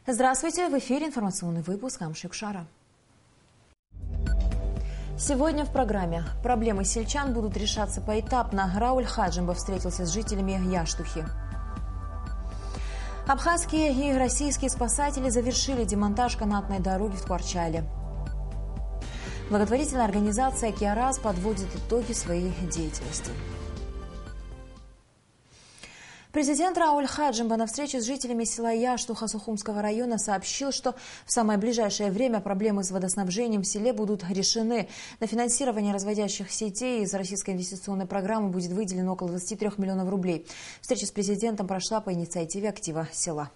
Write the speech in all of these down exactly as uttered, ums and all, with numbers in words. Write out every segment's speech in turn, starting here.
Здравствуйте! В эфире информационный выпуск Амшикшара. Сегодня в программе проблемы сельчан будут решаться поэтапно. Рауль Хаджимба встретился с жителями Яштухи. Абхазские и российские спасатели завершили демонтаж канатной дороги в Ткварчале. Благотворительная организация «Киарас» подводит итоги своей деятельности. Президент Рауль Хаджимба на встрече с жителями села Яштуха Сухумского района сообщил, что в самое ближайшее время проблемы с водоснабжением в селе будут решены. На финансирование разводящих сетей из российской инвестиционной программы будет выделено около двадцати трёх миллионов рублей. Встреча с президентом прошла по инициативе актива села.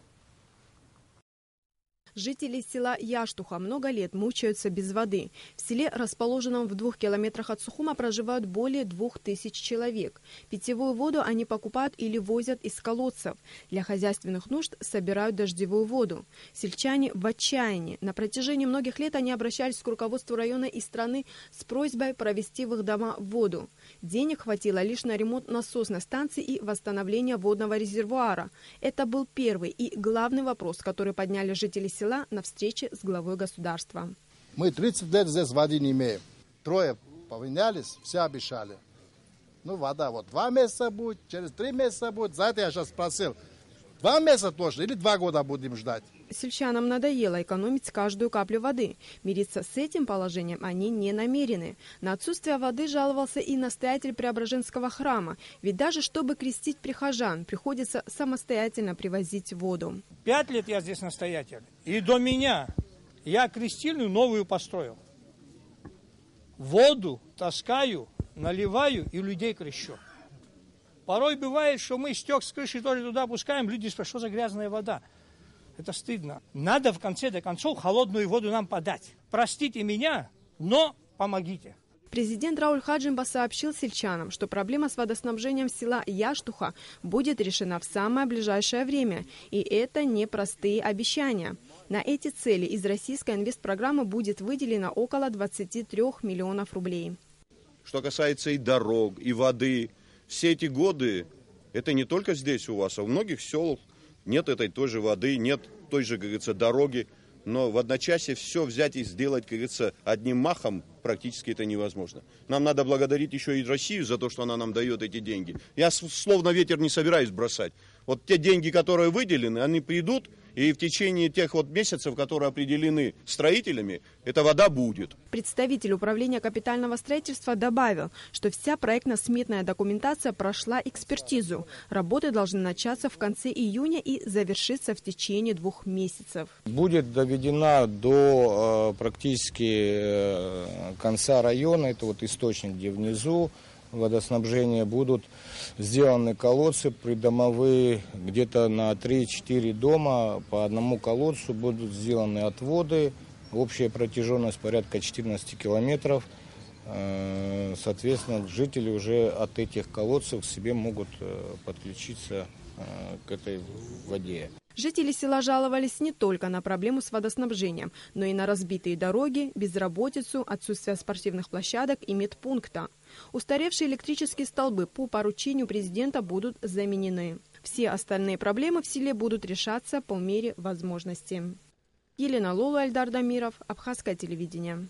Жители села Яштуха много лет мучаются без воды. В селе, расположенном в двух километрах от Сухума, проживают более двух тысяч человек. Питьевую воду они покупают или возят из колодцев. Для хозяйственных нужд собирают дождевую воду. Сельчане в отчаянии. На протяжении многих лет они обращались к руководству района и страны с просьбой провести в их дома воду. Денег хватило лишь на ремонт насосной станции и восстановление водного резервуара. Это был первый и главный вопрос, который подняли жители села на встрече с главой государства. Мы тридцать лет здесь воды не имеем. Трое поменялись, все обещали. Ну, вода вот два месяца будет, через три месяца будет. За это я сейчас спросил. Два месяца точно или два года будем ждать? Сельчанам надоело экономить каждую каплю воды. Мириться с этим положением они не намерены. На отсутствие воды жаловался и настоятель Преображенского храма. Ведь даже чтобы крестить прихожан, приходится самостоятельно привозить воду. Пять лет я здесь настоятель. И до меня я крестильную новую построил. Воду таскаю, наливаю и людей крещу. Порой бывает, что мы стек с крыши тоже туда пускаем, люди спрашивают, что за грязная вода. Это стыдно. Надо в конце до концов холодную воду нам подать. Простите меня, но помогите. Президент Рауль Хаджимба сообщил сельчанам, что проблема с водоснабжением села Яштуха будет решена в самое ближайшее время. И это непростые обещания. На эти цели из российской инвестпрограммы будет выделено около двадцати трёх миллионов рублей. Что касается и дорог, и воды, все эти годы, это не только здесь у вас, а в многих селах нет этой той же воды, нет той же, как говорится, дороги. Но в одночасье все взять и сделать, как говорится, одним махом практически это невозможно. Нам надо благодарить еще и Россию за то, что она нам дает эти деньги. Я словно ветер не собираюсь бросать. Вот те деньги, которые выделены, они придут, и в течение тех вот месяцев, которые определены строителями, эта вода будет. Представитель управления капитального строительства добавил, что вся проектно-сметная документация прошла экспертизу. Работы должны начаться в конце июня и завершиться в течение двух месяцев. Будет доведена до э, практически э, конца района, это вот источник, где внизу водоснабжения, будут сделаны колодцы придомовые, где-то на три-четыре дома по одному колодцу будут сделаны отводы. Общая протяженность порядка четырнадцати километров. Соответственно, жители уже от этих колодцев к себе могут подключиться к этой воде. Жители села жаловались не только на проблему с водоснабжением, но и на разбитые дороги, безработицу, отсутствие спортивных площадок и медпункта. Устаревшие электрические столбы по поручению президента будут заменены. Все остальные проблемы в селе будут решаться по мере возможности. Елена Лолу, Альдар Дамиров, Абхазское телевидение.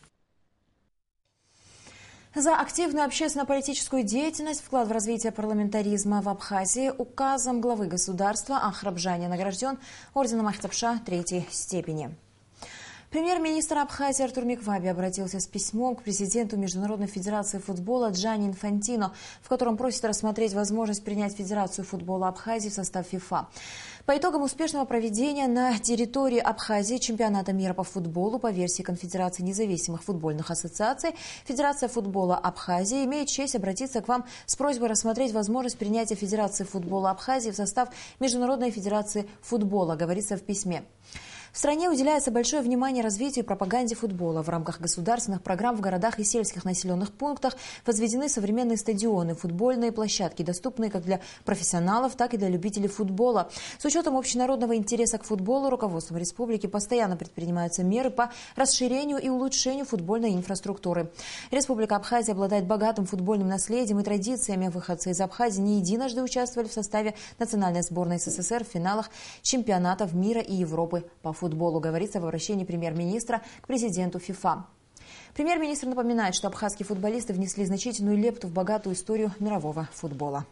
За активную общественно-политическую деятельность, вклад в развитие парламентаризма в Абхазии указом главы государства Ахрабжани награжден орденом Ахтапша третьей степени. Премьер-министр Абхазии Артур Микваби обратился с письмом к президенту Международной федерации футбола Джанни Инфантино, в котором просит рассмотреть возможность принять Федерацию футбола Абхазии в состав ФИФА. По итогам успешного проведения на территории Абхазии чемпионата мира по футболу по версии Конфедерации независимых футбольных ассоциаций, Федерация футбола Абхазии имеет честь обратиться к вам с просьбой рассмотреть возможность принятия Федерации футбола Абхазии в состав Международной федерации футбола, говорится в письме. В стране уделяется большое внимание развитию и пропаганде футбола. В рамках государственных программ в городах и сельских населенных пунктах возведены современные стадионы, футбольные площадки, доступные как для профессионалов, так и для любителей футбола. С учетом общенародного интереса к футболу руководством республики постоянно предпринимаются меры по расширению и улучшению футбольной инфраструктуры. Республика Абхазия обладает богатым футбольным наследием и традициями. Выходцы из Абхазии не единожды участвовали в составе национальной сборной СССР в финалах чемпионатов мира и Европы по футболу. футболу, говорится в обращении премьер-министра к президенту ФИФА. Премьер-министр напоминает, что абхазские футболисты внесли значительную лепту в богатую историю мирового футбола.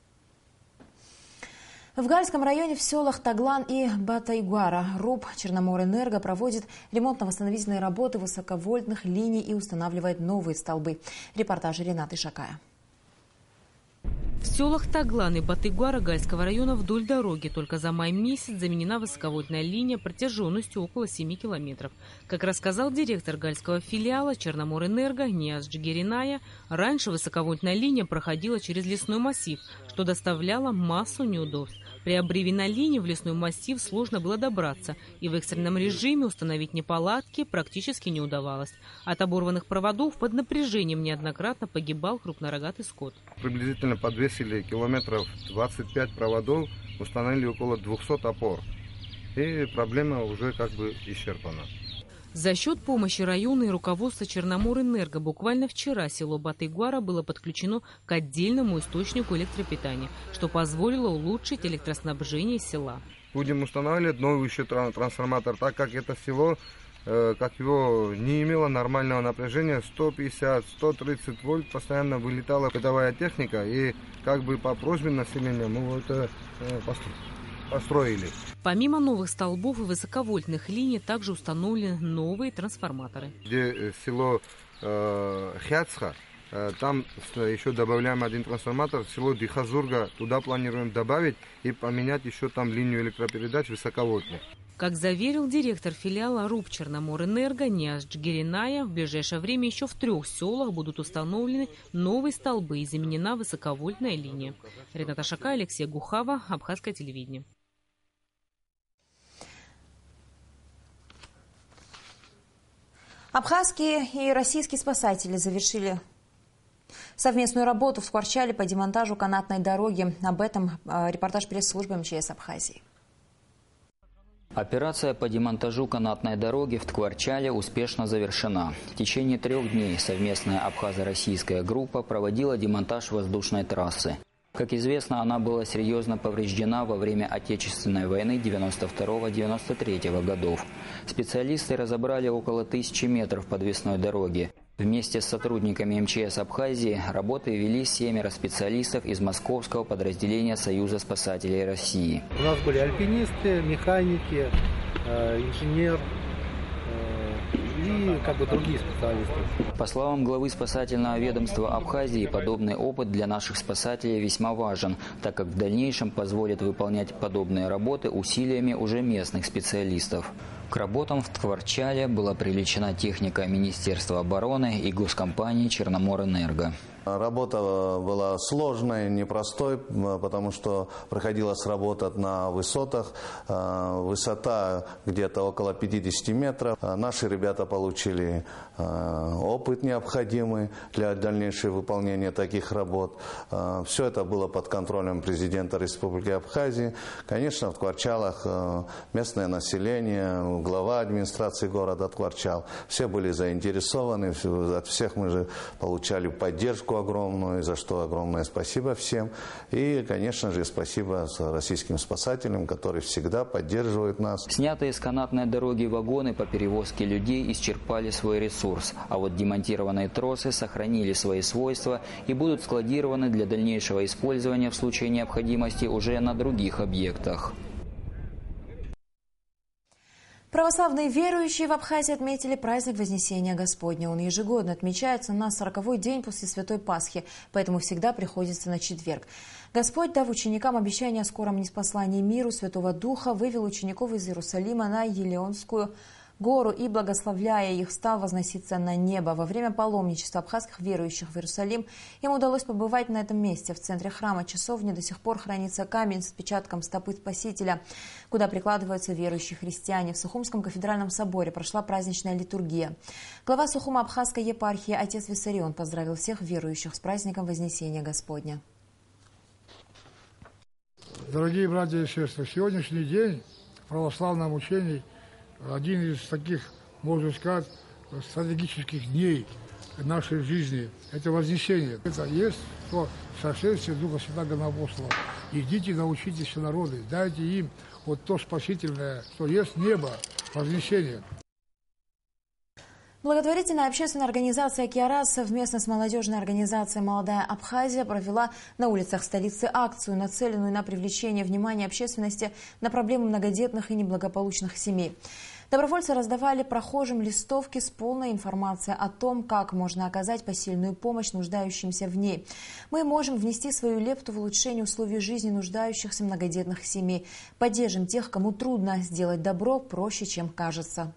В Гальском районе в селах Таглан и Батайгуара РУП Черноморэнерго проводит ремонтно-восстановительные работы высоковольтных линий и устанавливает новые столбы. Репортаж Ренаты Шакая. В селах Таглан и Батайгуара Гальского района вдоль дороги только за май месяц заменена высоковольтная линия протяженностью около семи километров. Как рассказал директор гальского филиала Черноморэнерго Ниаз Джигериная, раньше высоковольтная линия проходила через лесной массив, что доставляло массу неудобств. При обрыве на линии в лесной массив сложно было добраться, и в экстренном режиме установить неполадки практически не удавалось. От оборванных проводов под напряжением неоднократно погибал крупнорогатый скот. Приблизительно подвесили километров двадцать пять проводов, установили около двухсот опор. И проблема уже как бы исчерпана. За счет помощи района и руководства Черноморэнерго буквально вчера село Батайгуара было подключено к отдельному источнику электропитания, что позволило улучшить электроснабжение села. Будем устанавливать новый еще трансформатор, так как это село, э, как его не имело нормального напряжения, сто пятьдесят — сто тридцать вольт, постоянно вылетала ходовая техника, и как бы по просьбе населения мы это э, построили. Помимо новых столбов и высоковольтных линий, также установлены новые трансформаторы. Где село э, Хяцха, э, там еще добавляем один трансформатор. Село Дихазурга, туда планируем добавить и поменять еще там линию электропередач высоковольтных. Как заверил директор филиала РУП Черноморэнерго Ниаз Джигериная, в ближайшее время еще в трех селах будут установлены новые столбы и заменена высоковольтная линия. Рената Шакая, Алексей Гухава, Абхазское телевидение. Абхазские и российские спасатели завершили совместную работу в Скворчале по демонтажу канатной дороги. Об этом репортаж пресс-службы МЧС Абхазии. Операция по демонтажу канатной дороги в Ткварчале успешно завершена. В течение трех дней совместная абхазо-российская группа проводила демонтаж воздушной трассы. Как известно, она была серьезно повреждена во время Отечественной войны девяносто второго — девяносто третьего годов. Специалисты разобрали около тысячи метров подвесной дороги. Вместе с сотрудниками МЧС Абхазии работы вели семеро специалистов из московского подразделения Союза спасателей России. У нас были альпинисты, механики, инженер и как бы другие специалисты. По словам главы спасательного ведомства Абхазии, подобный опыт для наших спасателей весьма важен, так как в дальнейшем позволит выполнять подобные работы усилиями уже местных специалистов. К работам в Ткварчале была привлечена техника Министерства обороны и госкомпании Черноморэнерго. Работа была сложной, непростой, потому что проходилась работа на высотах. Высота где-то около пятидесяти метров. Наши ребята получили опыт необходимый для дальнейшего выполнения таких работ. Все это было под контролем президента Республики Абхазии. Конечно, в Ткварчалах местное население, глава администрации города Ткварчал, все были заинтересованы, от всех мы же получали поддержку огромную, за что огромное спасибо всем. И, конечно же, спасибо российским спасателям, которые всегда поддерживают нас. Снятые с канатной дороги вагоны по перевозке людей исчерпали свой ресурс, а вот демонтированные тросы сохранили свои свойства и будут складированы для дальнейшего использования в случае необходимости уже на других объектах. Православные верующие в Абхазии отметили праздник Вознесения Господня. Он ежегодно отмечается на сороковой день после Святой Пасхи, поэтому всегда приходится на четверг. Господь, дав ученикам обещание о скором ниспослании миру Святого Духа, вывел учеников из Иерусалима на Елеонскую гору и, благословляя их, стал возноситься на небо. Во время паломничества абхазских верующих в Иерусалим им удалось побывать на этом месте. В центре храма часовни до сих пор хранится камень с отпечатком стопы Спасителя, куда прикладываются верующие христиане. В Сухумском кафедральном соборе прошла праздничная литургия. Глава Сухумо-Абхазской епархии отец Виссарион поздравил всех верующих с праздником Вознесения Господня. Дорогие братья и сестры, сегодняшний день в православном учении один из таких, можно сказать, стратегических дней нашей жизни. Это Вознесение. Это есть то сошествие Духа Святаго на апостолов. Идите, научитесь народы, дайте им вот то спасительное, что есть небо, вознесения. Благотворительная общественная организация «Киарас» совместно с молодежной организацией «Молодая Абхазия» провела на улицах столицы акцию, нацеленную на привлечение внимания общественности на проблемы многодетных и неблагополучных семей. Добровольцы раздавали прохожим листовки с полной информацией о том, как можно оказать посильную помощь нуждающимся в ней. Мы можем внести свою лепту в улучшение условий жизни нуждающихся многодетных семей. Поддержим тех, кому трудно сделать добро проще, чем кажется.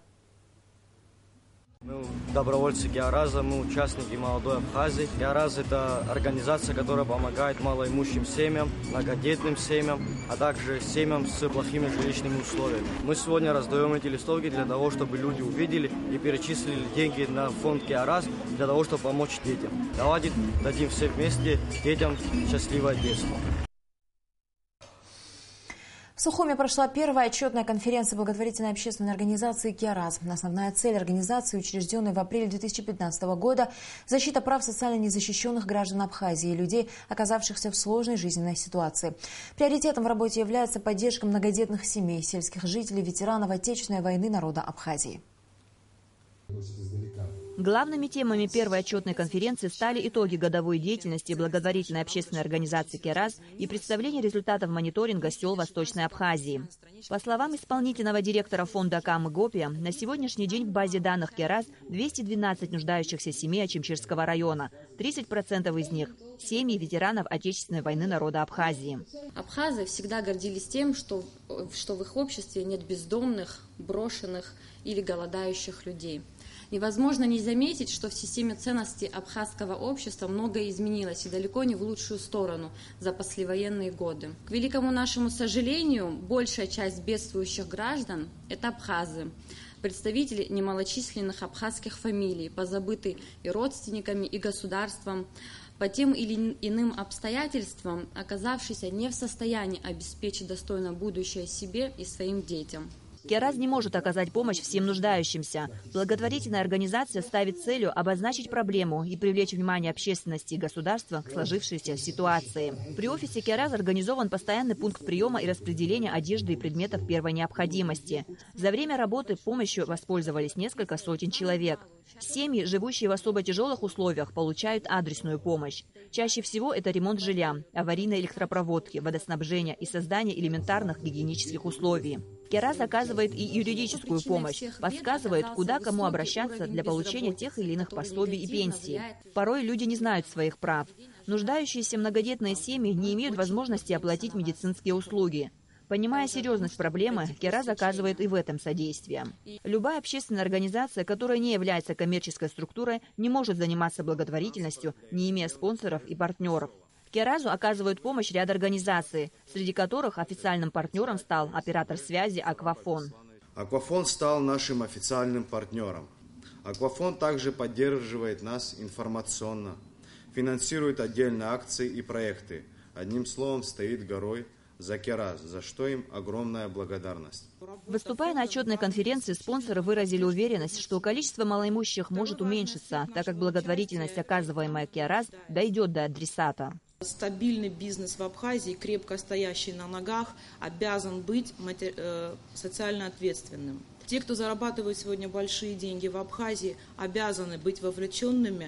Мы добровольцы Киараза, мы участники «Молодой Абхазии». Киараз – это организация, которая помогает малоимущим семьям, многодетным семьям, а также семьям с плохими жилищными условиями. Мы сегодня раздаем эти листовки для того, чтобы люди увидели и перечислили деньги на фонд Киараз для того, чтобы помочь детям. Давайте дадим все вместе детям счастливое детство. В Сухуме прошла первая отчетная конференция благотворительной общественной организации «Киараз». Основная цель организации, учрежденной в апреле две тысячи пятнадцатого года, защита прав социально незащищенных граждан Абхазии и людей, оказавшихся в сложной жизненной ситуации. Приоритетом в работе является поддержка многодетных семей, сельских жителей, ветеранов Отечественной войны народа Абхазии. Главными темами первой отчетной конференции стали итоги годовой деятельности благотворительной общественной организации «Киараз» и представление результатов мониторинга сел Восточной Абхазии. По словам исполнительного директора фонда Камы Гопия, на сегодняшний день в базе данных «Киараз» двести двенадцать нуждающихся семей Ачимчирского района. тридцать процентов из них – семьи ветеранов Отечественной войны народа Абхазии. Абхазы всегда гордились тем, что, что в их обществе нет бездомных, брошенных или голодающих людей. Невозможно не заметить, что в системе ценностей абхазского общества многое изменилось и далеко не в лучшую сторону за послевоенные годы. К великому нашему сожалению, большая часть бедствующих граждан – это абхазы, представители немалочисленных абхазских фамилий, позабытые и родственниками, и государством, по тем или иным обстоятельствам, оказавшиеся не в состоянии обеспечить достойное будущее себе и своим детям. «Киараз» не может оказать помощь всем нуждающимся. Благотворительная организация ставит целью обозначить проблему и привлечь внимание общественности и государства к сложившейся ситуации. При офисе «Киараз» организован постоянный пункт приема и распределения одежды и предметов первой необходимости. За время работы помощью воспользовались несколько сотен человек. Семьи, живущие в особо тяжелых условиях, получают адресную помощь. Чаще всего это ремонт жилья, аварийной электропроводки, водоснабжения и создание элементарных гигиенических условий. «Киараз» оказывает и юридическую помощь, подсказывает, куда кому обращаться для получения тех или иных пособий и пенсий. Порой люди не знают своих прав. Нуждающиеся многодетные семьи не имеют возможности оплатить медицинские услуги. Понимая серьезность проблемы, «Киараз» оказывает и в этом содействие. Любая общественная организация, которая не является коммерческой структурой, не может заниматься благотворительностью, не имея спонсоров и партнеров. «Киаразу» оказывают помощь ряд организаций, среди которых официальным партнером стал оператор связи «Аквафон». «Аквафон» стал нашим официальным партнером. «Аквафон» также поддерживает нас информационно, финансирует отдельные акции и проекты. Одним словом, стоит горой за «Киараз», за что им огромная благодарность. Выступая на отчетной конференции, спонсоры выразили уверенность, что количество малоимущих может уменьшиться, так как благотворительность, оказываемая «Киараз», дойдет до адресата. Стабильный бизнес в Абхазии, крепко стоящий на ногах, обязан быть социально ответственным. Те, кто зарабатывает сегодня большие деньги в Абхазии, обязаны быть вовлеченными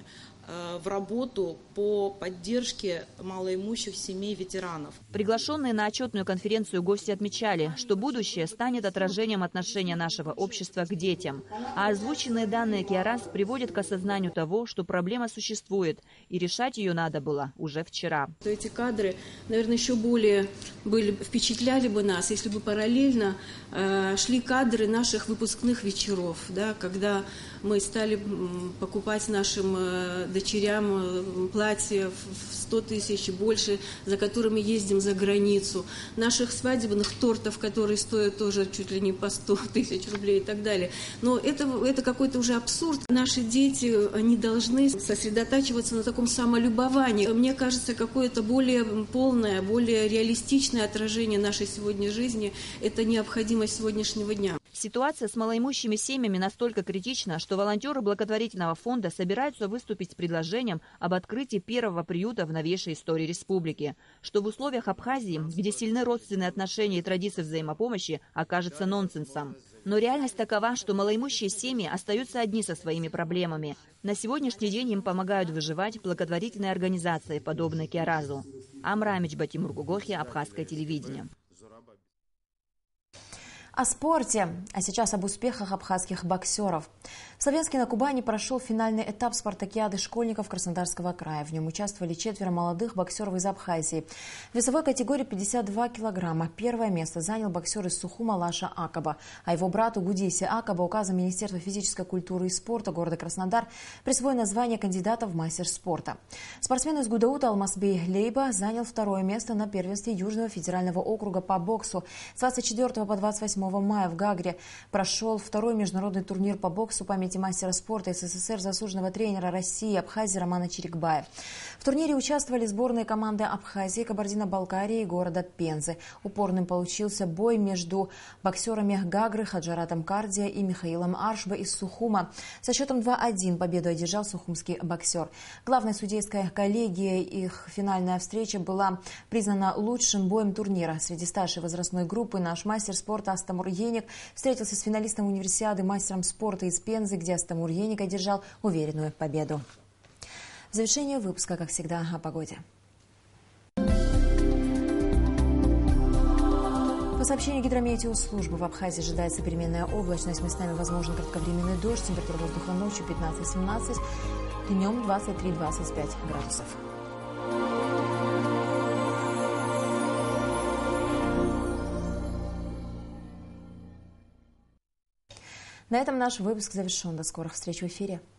в работу по поддержке малоимущих семей ветеранов. Приглашенные на отчетную конференцию гости отмечали, что будущее станет отражением отношения нашего общества к детям. А озвученные данные «Киараз» приводят к осознанию того, что проблема существует, и решать ее надо было уже вчера. Эти кадры, наверное, еще более были, впечатляли бы нас, если бы параллельно э, шли кадры наших выпускных вечеров, да, когда мы стали покупать нашим э, дочерям платья в сто тысяч и больше, за которыми ездим за границу, наших свадебных тортов, которые стоят тоже чуть ли не по сто тысяч рублей и так далее. Но это, это какой-то уже абсурд. Наши дети, они должны сосредотачиваться на таком самолюбовании. Мне кажется, какое-то более полное, более реалистичное отражение нашей сегодняшней жизни – это необходимость сегодняшнего дня. Ситуация с малоимущими семьями настолько критична, что волонтеры благотворительного фонда собираются выступить с предложением об открытии первого приюта в новейшей истории республики, что в условиях Абхазии, где сильны родственные отношения и традиции взаимопомощи, окажется нонсенсом. Но реальность такова, что малоимущие семьи остаются одни со своими проблемами. На сегодняшний день им помогают выживать благотворительные организации, подобные Киаразу. Амрамич Батимур Гугохи, Абхазское телевидение. О спорте, а сейчас об успехах абхазских боксеров. В Славянске на Кубани прошел финальный этап спартакиады школьников Краснодарского края. В нем участвовали четверо молодых боксеров из Абхазии. В весовой категории пятьдесят два килограмма первое место занял боксер из Сухума Лаша Акаба, а его брату Гудисе Акаба указом Министерства физической культуры и спорта города Краснодар присвоено звание кандидата в мастер спорта. Спортсмен из Гудаута Алмазбей Лейба занял второе место на первенстве Южного федерального округа по боксу. С двадцать четвёртого по двадцать восьмое мая в Гагре прошел второй международный турнир по боксу памяти мастера спорта СССР, заслуженного тренера России и Абхазии Романа Чирикбая. В турнире участвовали сборные команды Абхазии, Кабардино-Балкарии и города Пензы. Упорным получился бой между боксерами Гагры Хаджаратом Кардия и Михаилом Аршба из Сухума. Со счетом два-один победу одержал сухумский боксер. Главной судейской коллегией их финальная встреча была признана лучшим боем турнира. Среди старшей возрастной группы наш мастер спорта Астамур Еник встретился с финалистом универсиады, мастером спорта из Пензы, где Астамур Еник одержал уверенную победу. В завершение выпуска, как всегда, о погоде. По сообщению гидрометеослужбы, в Абхазии ожидается переменная облачность, местами возможен кратковременный дождь, температура воздуха ночью пятнадцать-семнадцать, днем двадцать три - двадцать пять градусов. На этом наш выпуск завершен. До скорых встреч в эфире.